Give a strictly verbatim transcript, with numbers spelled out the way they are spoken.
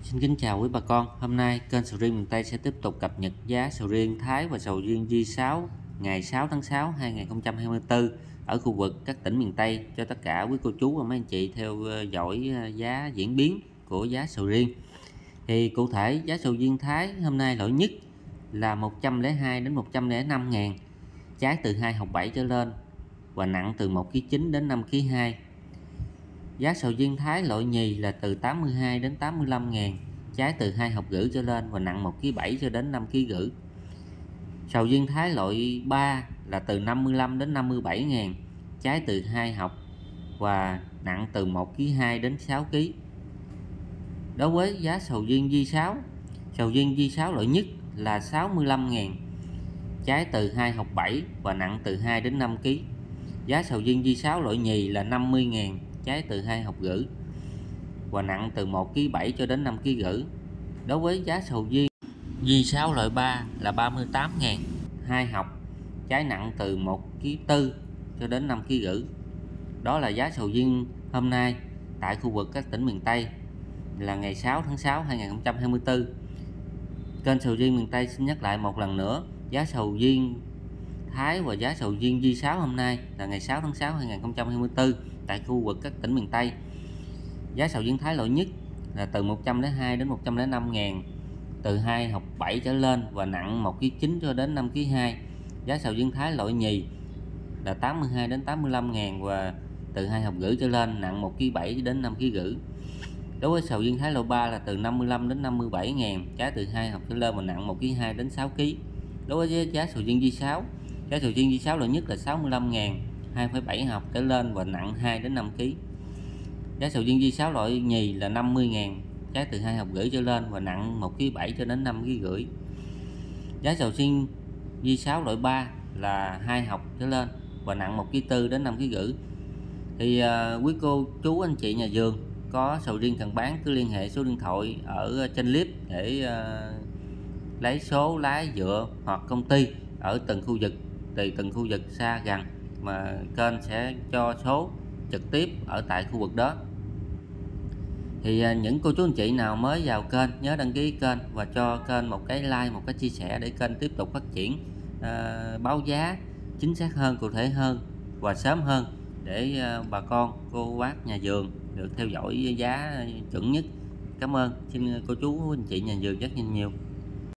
Xin kính chào quý bà con. Hôm nay kênh Sầu riêng miền Tây sẽ tiếp tục cập nhật giá sầu riêng Thái và sầu riêng J sáu ngày sáu tháng sáu năm hai nghìn không trăm hai mươi tư ở khu vực các tỉnh miền Tây cho tất cả quý cô chú và mấy anh chị theo dõi giá diễn biến của giá sầu riêng. Thì cụ thể giá sầu riêng Thái hôm nay lỗi nhất là một trăm lẻ hai đến một trăm lẻ năm ngàn, trái từ hai hộp bảy trở lên và nặng từ một ki lô gam chín đến năm ki lô gam hai. Giá sầu riêng Thái loại nhì là từ tám mươi hai đến tám mươi lăm ngàn, trái từ hai hộp rưỡi trở lên và nặng một ki lô gam bảy cho đến năm ki lô gam rưỡi. Sầu riêng Thái loại ba là từ năm mươi lăm đến năm mươi bảy ngàn, trái từ hai hộp và nặng từ một ki lô gam hai đến sáu ki lô gam. Đối với giá sầu riêng J sáu, sầu riêng J sáu loại nhất là sáu mươi lăm ngàn, trái từ hai hộp bảy và nặng từ hai đến năm ki lô gam. Giá sầu riêng J sáu loại nhì là năm mươi ngàn, trái từ hai hộp rưỡi và nặng từ một ki lô gam bảy cho đến năm ki lô gam rưỡi. Đối với giá sầu riêng J sáu loại ba là ba mươi tám ngàn, hai hộp, trái nặng từ một ki lô gam tư cho đến năm ki lô gam rưỡi. Đó là giá sầu riêng hôm nay tại khu vực các tỉnh miền Tây là ngày sáu tháng sáu năm hai nghìn không trăm hai mươi tư. Kênh Sầu riêng miền Tây xin nhắc lại một lần nữa, giá sầu riêng Thái và giá sầu riêng J sáu hôm nay là ngày sáu tháng sáu năm hai nghìn không trăm hai mươi tư tại khu vực các tỉnh miền Tây. Giá sầu riêng Thái loại nhất là từ một trăm lẻ hai đến một trăm lẻ năm ngàn, từ hai hộp bảy trở lên và nặng một ki lô gam chín cho đến năm ki lô gam hai. Giá sầu riêng Thái loại nhì là tám mươi hai đến tám mươi lăm ngàn và từ hai hộp rưỡi trở lên, nặng một ki lô gam bảy đến năm ki lô gam rưỡi. Đối với sầu riêng Thái loại ba là từ năm mươi lăm đến năm mươi bảy ngàn, trái từ hai hộp trở lên và nặng một ki lô gam hai đến sáu ki lô gam. Đối với giá sầu riêng J sáu, giá sầu riêng J sáu loại nhất là sáu mươi lăm ngàn, hai phẩy bảy hộp trở lên và nặng hai đến năm ki lô gam. Giá sầu riêng J sáu loại nhì là năm mươi ngàn, trái từ hai hộp rưỡi trở lên và nặng một ki lô gam bảy cho đến năm ki lô gam rưỡi. Giá sầu riêng J sáu loại ba là hai hộp trở lên và nặng một ki lô gam tư đến năm ki lô gam rưỡi. Thì uh, quý cô chú anh chị nhà vườn có sầu riêng cần bán cứ liên hệ số điện thoại ở trên clip để uh, lấy số lái dựa hoặc công ty ở từng khu vực, tùy từng khu vực xa gần mà kênh sẽ cho số trực tiếp ở tại khu vực đó. Thì uh, những cô chú anh chị nào mới vào kênh nhớ đăng ký kênh và cho kênh một cái like, một cái chia sẻ để kênh tiếp tục phát triển uh, báo giá chính xác hơn, cụ thể hơn và sớm hơn để uh, bà con cô bác nhà vườn được theo dõi giá chuẩn nhất. Cảm ơn, xin cô chú anh chị nhà vườn rất nhiều.